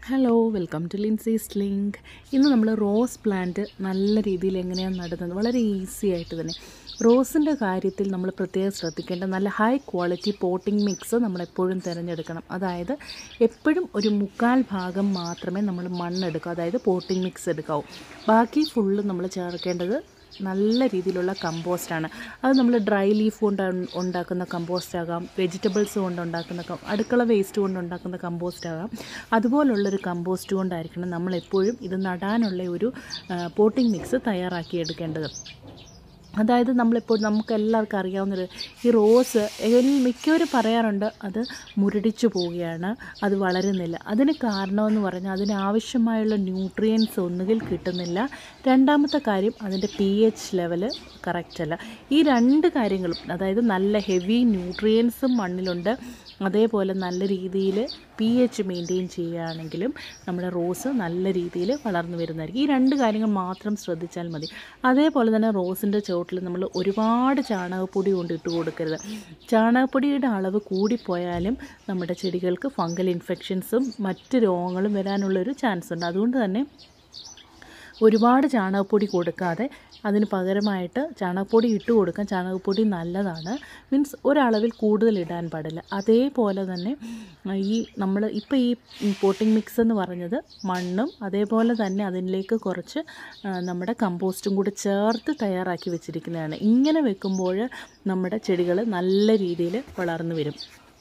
Hello welcome to Lincy's link. ഇന്ന് നമ്മൾ rose plant നല്ല രീതിയിൽ എങ്ങനെയാണ് നടുന്നത്, വളരെ ഈസി ആയിട്ട് തന്നെ. റോസിൻ്റെ കാര്യത്തിൽ നമ്മൾ പ്രത്യേകം ശ്രദ്ധിക്കേണ്ട നല്ല ഹൈ ക്വാളിറ്റി പോട്ടിംഗ് മിക്സ് നമ്മളെപ്പോഴും തിരഞ്ഞെടുക്കണം. അതായത് എപ്പോഴും ഒരു 1/4 ഭാഗം മാത്രമേ നമ്മൾ മണ്ണെടുക്കൂ, അതായത് പോട്ടിംഗ് മിക്സ് എടുക്കാവൂ. ബാക്കി ഫുള്ള് നമ്മൾ ചേർക്കേണ്ടത് നല്ല രീതിയിലുള്ള കമ്പോസ്റ്റാണ്. അത് നമ്മൾ ഡ്രൈ ലീഫ് കൊണ്ട് ഉണ്ടാക്കുന്ന കമ്പോസ്റ്റ് ആകാം, വെജിറ്റബിൾസ് കൊണ്ട് ഉണ്ടാക്കുന്ന അടുക്കള വേസ്റ്റ് കൊണ്ട് ഉണ്ടാക്കുന്ന കമ്പോസ്റ്റ് ആകാം. അതുപോലുള്ളൊരു കമ്പോസ്റ്റ് കൊണ്ടായിരിക്കണം നമ്മളെപ്പോഴും ഇത് നടാനുള്ള ഒരു പോട്ടിംഗ് മിക്സ് തയ്യാറാക്കി എടുക്കേണ്ടത്. അതായത് നമുക്ക് എല്ലാവർക്കും അറിയാവുന്നൊരു ഈ റോസ് മിക്കവരും പറയാറുണ്ട് അത് മുരടിച്ചു പോവുകയാണ്, അത് വളരുന്നില്ല. അതിന് കാരണമെന്ന് പറഞ്ഞാൽ അതിനാവശ്യമായുള്ള ന്യൂട്രിയൻസ് ഒന്നുകിൽ കിട്ടുന്നില്ല, രണ്ടാമത്തെ കാര്യം അതിൻ്റെ pH ലെവല് കറക്റ്റ് അല്ല. ഈ രണ്ട് കാര്യങ്ങളും, അതായത് നല്ല ഹെവി ന്യൂട്രിയൻസും മണ്ണിലുണ്ട്, അതേപോലെ നല്ല രീതിയിൽ pH മെയിൻറ്റെയിൻ ചെയ്യുകയാണെങ്കിലും നമ്മുടെ റോസ് നല്ല രീതിയിൽ വളർന്നു വരുന്നതായിരിക്കും. ഈ രണ്ട് കാര്യങ്ങൾ മാത്രം ശ്രദ്ധിച്ചാൽ മതി. അതേപോലെ തന്നെ റോസിൻ്റെ ചുവട്ടിൽ നമ്മൾ ഒരുപാട് ചാണകപ്പൊടി കൊണ്ട് ഇട്ട് കൊടുക്കരുത്. ചാണകപ്പൊടിയുടെ അളവ് കൂടിപ്പോയാലും നമ്മുടെ ചെടികൾക്ക് ഫംഗൽ ഇൻഫെക്ഷൻസും മറ്റ് രോഗങ്ങളും വരാനുള്ളൊരു ചാൻസ് ഉണ്ട്. അതുകൊണ്ട് തന്നെ ഒരുപാട് ചാണകപ്പൊടി കൊടുക്കാതെ അതിന് പകരമായിട്ട് ചാണകപ്പൊടി ഇട്ട് കൊടുക്കാം. ചാണകപ്പൊടി നല്ലതാണ്, മീൻസ് ഒരളവിൽ കൂടുതൽ ഇടാൻ പാടില്ല. അതേപോലെ തന്നെ നമ്മൾ ഇപ്പോൾ ഈ പോട്ടിംഗ് മിക്സ് എന്ന് പറഞ്ഞത് മണ്ണും അതേപോലെ തന്നെ അതിലേക്ക് കുറച്ച് നമ്മുടെ കമ്പോസ്റ്റും കൂടി ചേർത്ത് തയ്യാറാക്കി വെച്ചിരിക്കുന്നതാണ്. ഇങ്ങനെ വെക്കുമ്പോൾ നമ്മുടെ ചെടികൾ നല്ല രീതിയിൽ വളർന്നു വരും.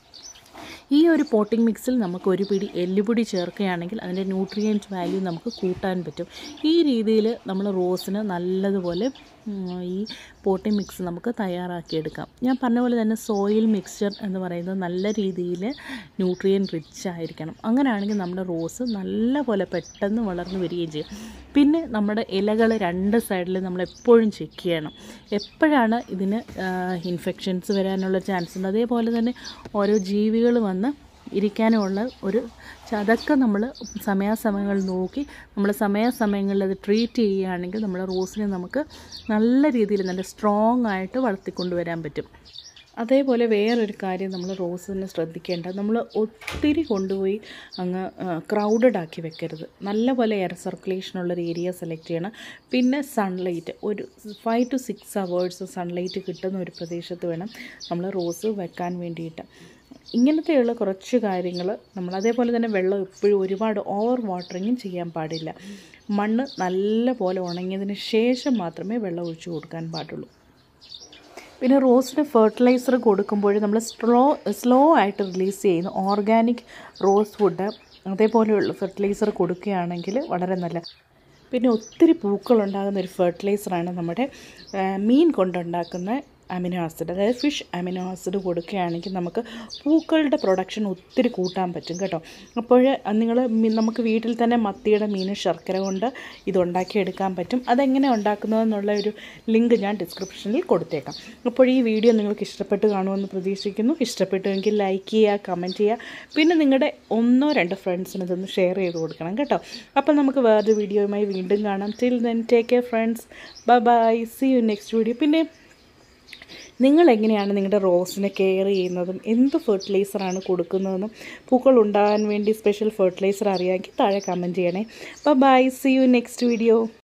ഈ ഒരു പോട്ടിംഗ് മിക്സിൽ നമുക്ക് ഒരു പിടി എല്ലുപൊടി ചേർക്കുകയാണെങ്കിൽ അതിൻ്റെ ന്യൂട്രിയൻറ്റ് വാല്യൂ നമുക്ക് കൂട്ടാൻ പറ്റും. ഈ രീതിയിൽ നമ്മൾ റോസിന് നല്ലതുപോലെ ഈ പോട്ടിംഗ് മിക്സ് നമുക്ക് തയ്യാറാക്കിയെടുക്കാം. ഞാൻ പറഞ്ഞ പോലെ തന്നെ സോയിൽ മിക്സ്ചർ എന്ന് പറയുന്നത് നല്ല രീതിയിൽ ന്യൂട്രിയൻ റിച്ച് ആയിരിക്കണം. അങ്ങനെയാണെങ്കിൽ നമ്മുടെ റോസ് നല്ല പോലെ പെട്ടെന്ന് വളർന്നു വരികയും ചെയ്യും. പിന്നെ നമ്മുടെ ഇലകൾ രണ്ട് സൈഡിൽ നമ്മളെപ്പോഴും ചെക്ക് ചെയ്യണം. എപ്പോഴാണ് ഇതിന് ഇൻഫെക്ഷൻസ് വരാനുള്ള ചാൻസ് ഉണ്ട്, അതേപോലെ തന്നെ ഓരോ ജീവികൾ വന്ന് ഇരിക്കാനുള്ള അതൊക്കെ നമ്മൾ സമയാസമയങ്ങൾ നോക്കി നമ്മൾ സമയാസമയങ്ങളിൽ അത് ട്രീറ്റ് ചെയ്യുകയാണെങ്കിൽ നമ്മുടെ റോസിനെ നമുക്ക് നല്ല രീതിയിൽ നല്ല സ്ട്രോങ് ആയിട്ട് വളർത്തിക്കൊണ്ടുവരാൻ പറ്റും. അതേപോലെ വേറൊരു കാര്യം നമ്മൾ റോസിന് ശ്രദ്ധിക്കേണ്ടത്, നമ്മൾ ഒത്തിരി കൊണ്ടുപോയി അങ്ങ് ക്രൗഡഡ് ആക്കി വെക്കരുത്. നല്ലപോലെ എയർ സർക്കുലേഷനുള്ളൊരു ഏരിയ സെലക്ട് ചെയ്യണം. പിന്നെ സൺലൈറ്റ് ഒരു 5 to 6 hours സൺലൈറ്റ് കിട്ടുന്ന ഒരു പ്രദേശത്ത് വേണം നമ്മൾ റോസ് വെക്കാൻ വേണ്ടിയിട്ട്. ഇങ്ങനത്തെയുള്ള കുറച്ച് കാര്യങ്ങൾ നമ്മൾ, അതേപോലെ തന്നെ വെള്ളം എപ്പോഴും ഒരുപാട് ഓവർ വാട്ടറിങ്ങും ചെയ്യാൻ പാടില്ല. മണ്ണ് നല്ല പോലെ ഉണങ്ങിയതിന് ശേഷം മാത്രമേ വെള്ളം ഒഴിച്ചു കൊടുക്കാൻ പാടുള്ളൂ. പിന്നെ റോസിന് ഫെർട്ടിലൈസർ കൊടുക്കുമ്പോൾ നമ്മൾ സ്ലോ ആയിട്ട് റിലീസ് ചെയ്യുന്ന ഓർഗാനിക് റോസ് വുഡ് അതേപോലെയുള്ള ഫെർട്ടിലൈസർ കൊടുക്കുകയാണെങ്കിൽ വളരെ നല്ല. പിന്നെ ഒത്തിരി പൂക്കളുണ്ടാകുന്ന ഒരു ഫെർട്ടിലൈസറാണ് നമ്മുടെ മീൻ കൊണ്ടുണ്ടാക്കുന്ന അമിനോ ആസിഡ്, അതായത് ഫിഷ് അമിനോ ആസിഡ് കൊടുക്കുകയാണെങ്കിൽ നമുക്ക് പൂക്കളുടെ പ്രൊഡക്ഷൻ ഒത്തിരി കൂട്ടാൻ പറ്റും കേട്ടോ. അപ്പോൾ നമുക്ക് വീട്ടിൽ തന്നെ മത്തിയുടെ മീൻ ശർക്കര കൊണ്ട് ഇതുണ്ടാക്കിയെടുക്കാൻ പറ്റും. അതെങ്ങനെ ഉണ്ടാക്കുന്നതെന്നുള്ള ഒരു ലിങ്ക് ഞാൻ ഡിസ്ക്രിപ്ഷനിൽ കൊടുത്തേക്കാം. അപ്പോൾ ഈ വീഡിയോ നിങ്ങൾക്ക് ഇഷ്ടപ്പെട്ട് കാണുമെന്ന് പ്രതീക്ഷിക്കുന്നു. ഇഷ്ടപ്പെട്ടുവെങ്കിൽ ലൈക്ക് ചെയ്യുക, കമൻറ്റ് ചെയ്യുക. പിന്നെ നിങ്ങളുടെ 1-2 ഫ്രണ്ട്സിന് ഇതൊന്ന് ഷെയർ ചെയ്ത് കൊടുക്കണം കേട്ടോ. അപ്പോൾ നമുക്ക് വേറൊരു വീഡിയോയുമായി വീണ്ടും കാണാം. Till then take care friends, bye, see you next video. പിന്നെ നിങ്ങളെങ്ങനെയാണ് നിങ്ങളുടെ റോസിനെ കെയർ ചെയ്യുന്നതും എന്ത് ഫെർട്ടിലൈസറാണ് കൊടുക്കുന്നതെന്നും പൂക്കൾ ഉണ്ടാകാൻ വേണ്ടി സ്പെഷ്യൽ ഫെർട്ടിലൈസർ അറിയാമെങ്കിൽ താഴെ കമൻറ്റ് ചെയ്യണേ. Bye, see you next video.